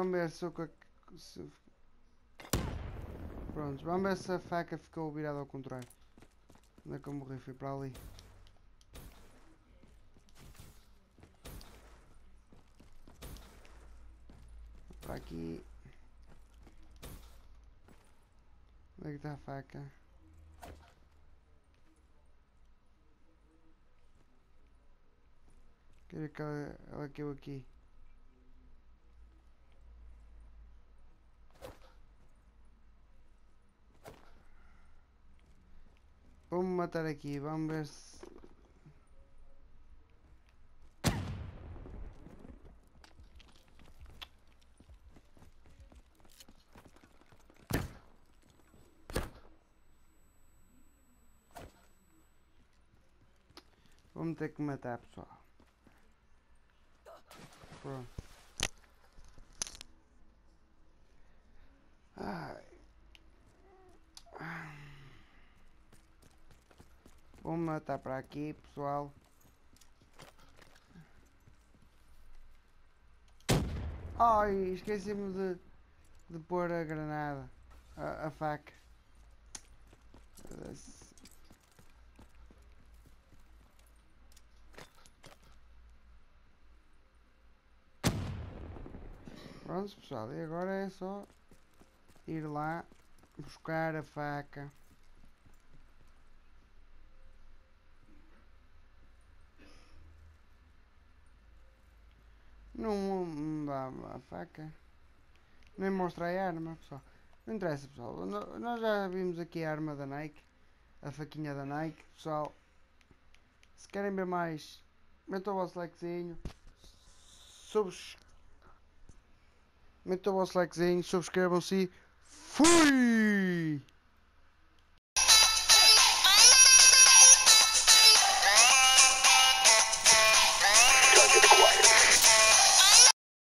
vamos ver se eu... Se... Pronto, vamos ver se a faca ficou virada ao contrário. Onde é que eu morri? Fui para ali. Para aqui. Onde é que está a faca? Quer ver que ela caiu aqui. Vou-me matar aqui, vamos ver se... Vou-me ter que matar, pessoal. Pronto. Ai. Vou-me matar para aqui, pessoal. Ai, esqueci-me de pôr a granada. A faca. Pronto, pessoal. E agora é só ir lá buscar a faca. Não dá a faca. Nem mostra a arma, pessoal. Não interessa, pessoal. Nós já vimos aqui a arma da Nike. A faquinha da Nike, pessoal. Se querem ver mais, metam o vosso likezinho. Metam o vosso likezinho, subscrevam-se. Fui!